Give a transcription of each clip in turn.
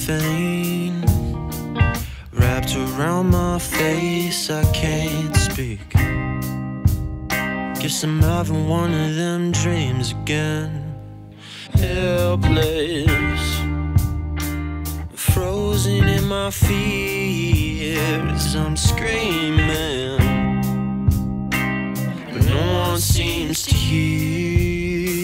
cellophane wrapped around my face. I can't speak. Guess I'm having one of them dreams again. Helpless, frozen in my fears. I'm screaming, but no one seems to hear.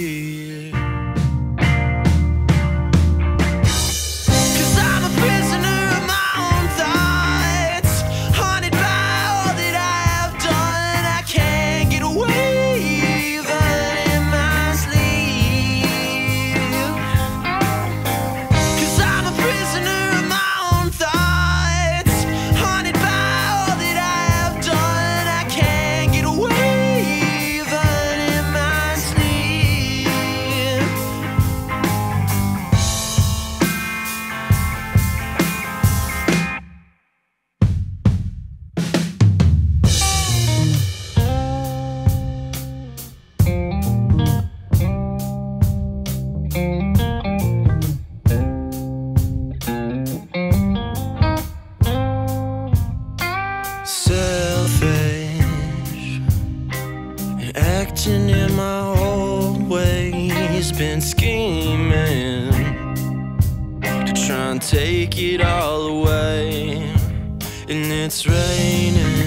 Acting in my old ways, been scheming to try and take it all away. And it's raining